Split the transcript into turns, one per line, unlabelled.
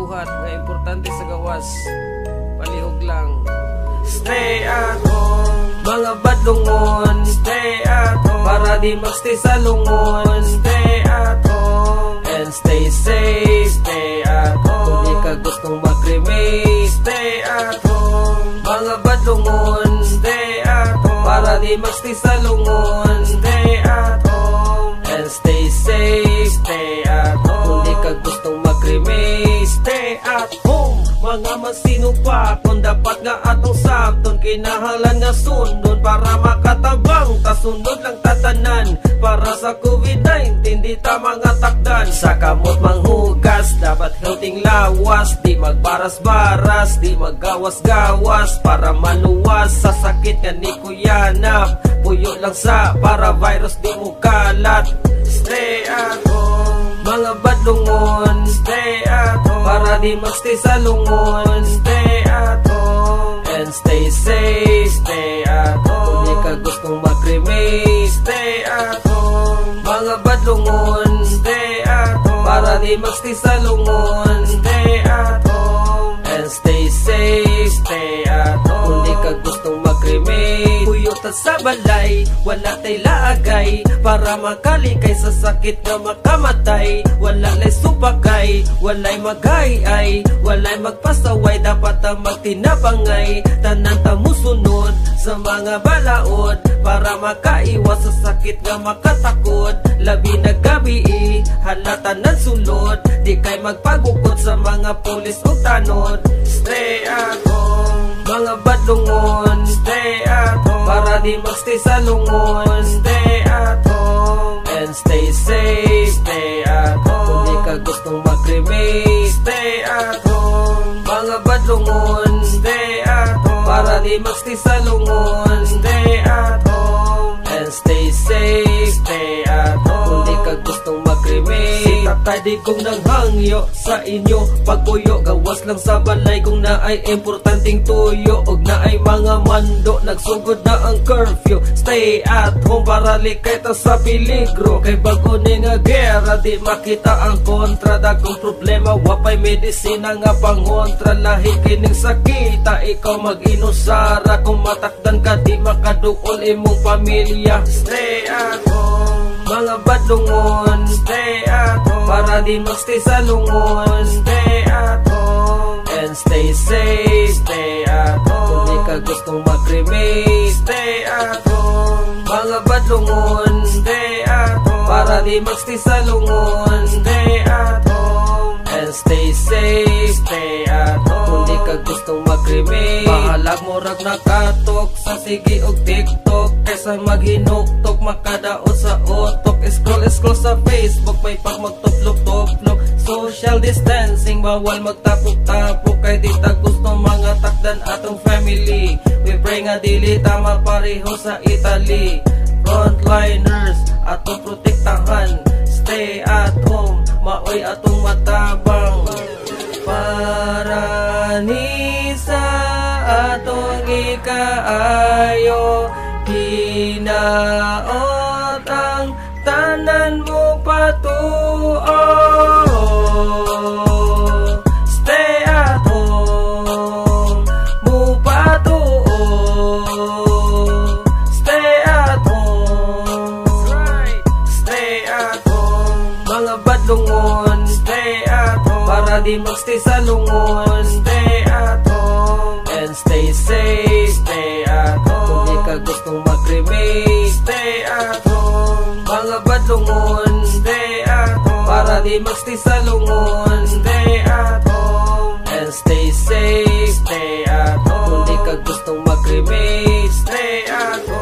buhat nga importante sa gawas. Palihog lang.
Stay at home,
Mga badlungon,
stay at home,
para di magstay sa lungon.
stay at home,
And stay safe,
stay at
kung di
home,
ka gustong mag-cremate.
stay at home,
Mga badlungon,
stay at home,
para di magstay sa lungon.
stay at home,
And stay safe,
stay at
kung di ka
home,
gustong mag-cremate.
stay at home. Mga masino pa kung dapat nga atong sabton, kinahanglan nga sundon para makatabang. Tasundod lang tatanan para sa COVID-19 di ta mga takdan. Sa kamot manghugas dapat healthy lawas, di magbaras-baras, di maggawas-gawas para maluwas sa sakit nga ni kuyanap. Puyo lang sa para virus di mo kalat. Stay at home,
Mga badlungon,
stay at home,
para di magstay sa lungon.
stay at home,
And stay safe,
stay at
kung di ka
home,
gustong mag-cremate.
stay at home,
Mga badlungon,
stay at home,
para di magstay sa lungon.
stay at home,
And stay safe,
stay at
kung di ka
home.
gustong mag-cremate.
Puyota sa balay, wala tay laagay, para makalikay sa sakit nga makamatay. Wala lay supakay, walay magayay, walay magpasaway, dapat ang magtinabangay. Tanan ta musunod sa mga balaod, para makaiwas sa sakit nga makatakod. Labi na gabi, halata ng sulod, di kay magpagukod sa mga pulis o tanod. Stay at home,
Mga badlungon,
stay at home,
para di magstay sa lungon.
stay at home,
And stay safe,
stay at
kung di ka
home,
gustong mag-cremate.
stay at home,
Mga badlungon,
stay at home,
para di magstay sa lungon.
stay at home,
And stay safe,
stay at
kung di ka
home.
gustong mag-cremate.
Si tatay di kong nanghangyo sa inyo pagpuyo, gawas lang sa balay kung naay importanteng tuyo, og naay mga mando nagsugod na ang curfew. Stay at home para likay ta sa peligro, kay bago ni nga gera di makita ang kontra. Dagong problema wapay medisina nga pangontra, lahi kining sakita ikaw mag-inusara. Kung matakdan ka di makaduol imong pamilya. Stay at home,
Mga badlungon,
stay at home,
para di magstay sa lungon.
stay at home,
And stay safe,
stay at
kung di ka
home,
gustong mag-cremate.
stay at home,
Mga badlungon,
stay at home,
para di magstay sa lungon.
stay at home,
And stay safe,
stay at
kung di ka
home.
gustong mag-cremate.
Pahalag mo rag nakatok sa sige og TikTok, kaysa maghinuktok makadaot sa otok. Scroll sa Facebook, may pag magtuplok-tuplok. Social distancing, bawal magtapok-tapok, kay di ta gusto mga takdan atong family. We pray nga dili tama pareho sa Italy. Frontliners atong protektahan, stay at home, maoy atong matabang. Para ni sa atong ikaayo, hinaot ang tanan mo patuo. Stay at home, mo patuo. Stay at home, stay at home.
Mga badlungon,
Stay at home,
para di magstay sa lungon.
stay at home,
And stay safe,
stay at
kung di ka
home,
gustong mag-cremate.
stay at home,
Mga badlungon,
stay at home,
para di magstay sa lungon.
stay at home,
And stay safe,
stay at
kung di ka
home,
gustong mag-cremate.
stay at home.